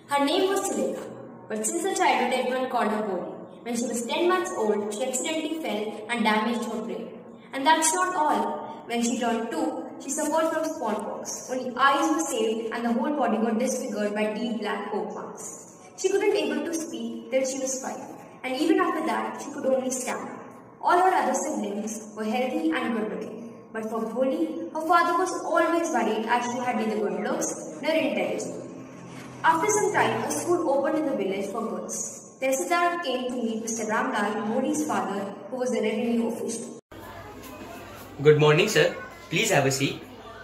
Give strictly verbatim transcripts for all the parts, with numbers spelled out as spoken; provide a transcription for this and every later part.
Her name was Sulekha, but since her childhood everyone called her Boli. When she was ten months old, she accidentally fell and damaged her brain. And that's not all. When she turned two, she suffered from smallpox. Only eyes were saved and the whole body got disfigured by deep black poke marks. She couldn't able to speak till she was five, and even after that, she could only stammer. All her other siblings were healthy and good looking. But for Boli, her father was always worried as she had neither good looks nor intelligence. After some time, a school opened in the village for girls. Tehsildar came to meet Mister Ramlal, Boli's father, who was the revenue official. Good morning, sir. Please have a seat.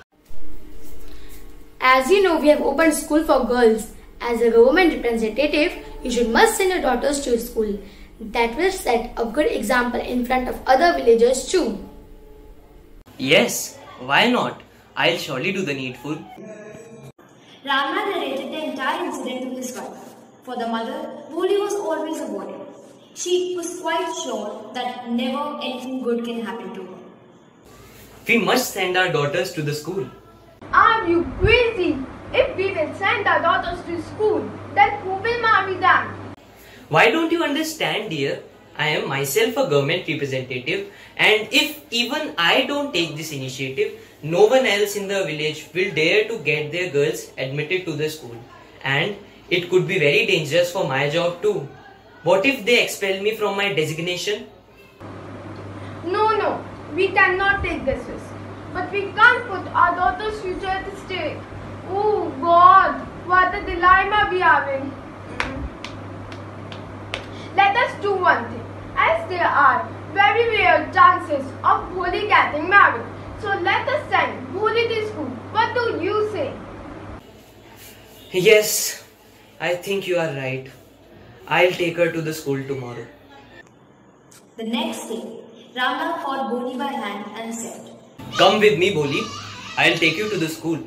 As you know, we have opened school for girls. As a government representative, you should must send your daughters to school. That will set a good example in front of other villagers too. Yes, why not? I'll surely do the needful. Ramlal narrated the entire incident to his wife. For the mother, Boli was always a worry. She was quite sure that never anything good can happen to her. We must send our daughters to the school. Are you crazy? If we will send our daughters to school, then who will marry them? Why don't you understand, dear? I am myself a government representative, and if even I don't take this initiative, no one else in the village will dare to get their girls admitted to the school. And it could be very dangerous for my job too. What if they expel me from my designation? No, no, we cannot take this risk. But we can't put our daughter's future at stake. Oh God, what a dilemma we are in. Let us do one thing. As there are very rare chances of Boli getting married, so let us send Boli to school. What do you say? Yes, I think you are right. I'll take her to the school tomorrow. The next day, Ramlal caught Boli by hand and said, Come with me, Boli. I'll take you to the school.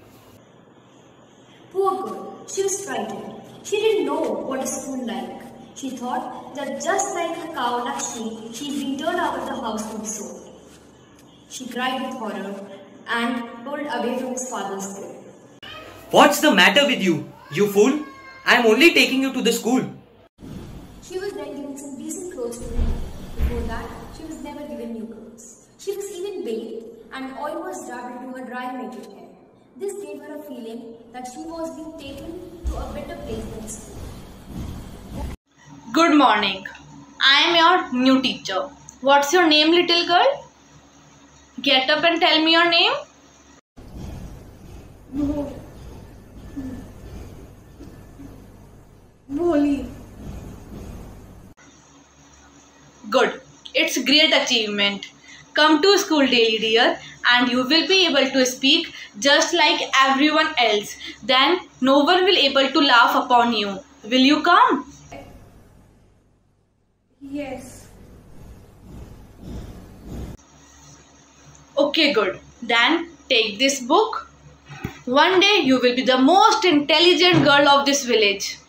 Poor girl, she was frightened. She didn't know what a school like. She thought that just like her cow Lakshmi, she'd been turned out of the house to be sold. She cried with horror and pulled away from his father's grave. What's the matter with you, you fool? I'm only taking you to the school. She was then given some decent clothes to wear. Before that, she was never given new clothes. She was even bathed and oil was rubbed into her dry naked hair. This gave her a feeling that she was being taken to a better place than school. Good morning. I am your new teacher. What's your name, little girl? Get up and tell me your name. Boli. Good. It's a great achievement. Come to school daily, dear, and you will be able to speak just like everyone else. Then no one will able to laugh upon you. Will you come? Yes. Okay, good. Then take this book. One day you will be the most intelligent girl of this village.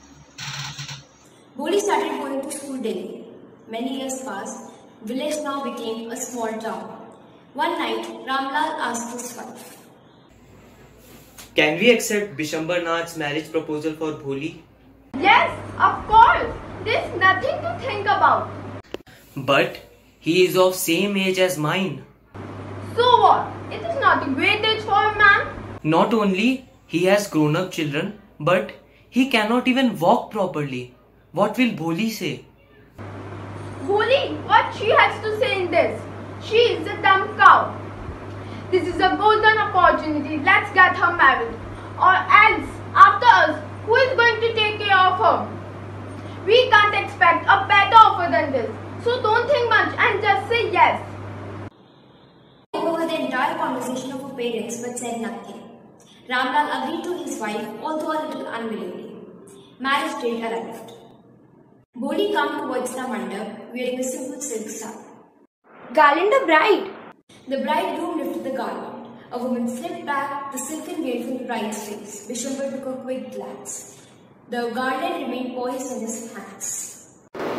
Boli started going to school daily. Many years passed. Village now became a small town. One night, Ramlal asked his wife, Can we accept Bishambar Nath's marriage proposal for Boli? Yes, of course. There's nothing to think about. But he is of same age as mine. So what? It is not a great age for a man. Not only he has grown up children, but he cannot even walk properly. What will Boli say? Boli, what she has to say in this? She is a dumb cow. This is a golden opportunity. Let's get her married. Or else, after us, who is going to take care of her? We can't expect a better offer than this. So don't think much and just say yes. They overheard the entire conversation of her parents but said nothing. Ramlal agreed to his wife, although a little unwillingly. Marriage date arrived. Boli came towards the mandap wearing a simple silk sari. Garland the bride. The bridegroom lifted the garland. A woman slipped back the silken veil from the bride's face. Bishambar took a quick glance. The garland remained poised in his hands.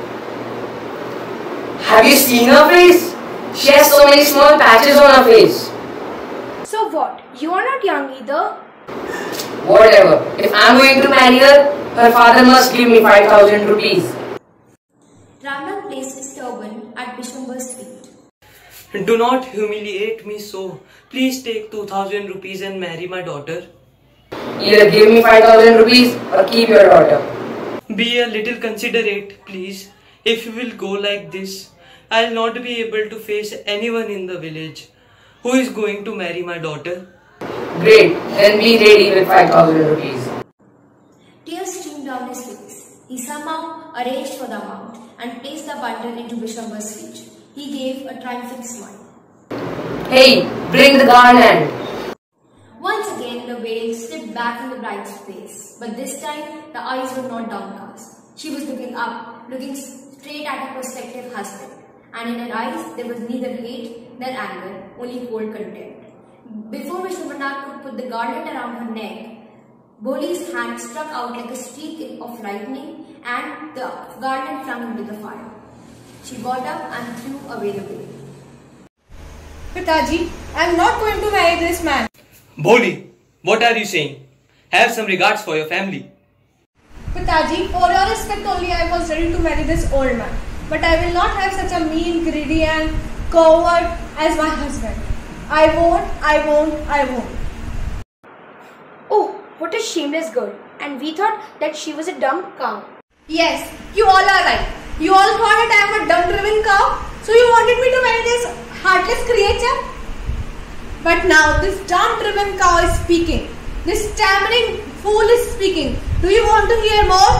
Have you seen her face? She has so many small patches on her face. So what? You are not young either. Whatever. If I'm going to marry her, her father must give me five thousand rupees. Ramlal placed his turban at Bishwambar's feet. Do not humiliate me so. Please take two thousand rupees and marry my daughter. Either give me five thousand rupees or keep your daughter. Be a little considerate, please. If you will go like this, I'll not be able to face anyone in the village. Who is going to marry my daughter? Great, then be ready with five thousand rupees. Tears streamed down his face. He somehow arranged for the amount and placed the bundle into Bishwambar's feet. He gave a triumphant smile. Hey, bring the garland. Once again, the veil slipped back in the bride's face, but this time the eyes were not downcast. She was looking up, looking straight at her prospective husband, and in her eyes there was neither hate nor anger, only cold contempt. Before Vishwanath could put the garland around her neck, Bholi's hand struck out like a streak of lightning, and the garland flung into the fire. She got up and threw away the veil. Pitaji, I am not going to marry this man. Bholi, what are you saying? Have some regards for your family. Pitaji, for your respect only I was ready to marry this old man. But I will not have such a mean, greedy and coward as my husband. I won't, I won't, I won't. Oh, what a shameless girl. And we thought that she was a dumb cow. Yes, you all are right. You all thought that I am a dumb-driven cow. So you wanted me to marry this heartless creature? But now this dumb-driven cow is speaking. This stammering fool is speaking. Do you want to hear more?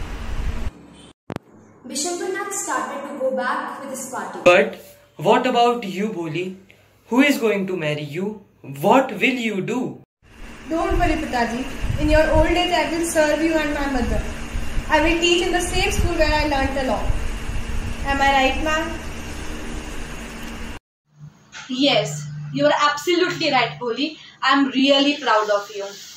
Bishwanath started to go back with his party. But what about you, Bholi? Who is going to marry you? What will you do? Don't worry, Pitaji. In your old age, I will serve you and my mother. I will teach in the same school where I learnt the law. Am I right, ma'am? Yes, you are absolutely right, Bholi. I am really proud of you.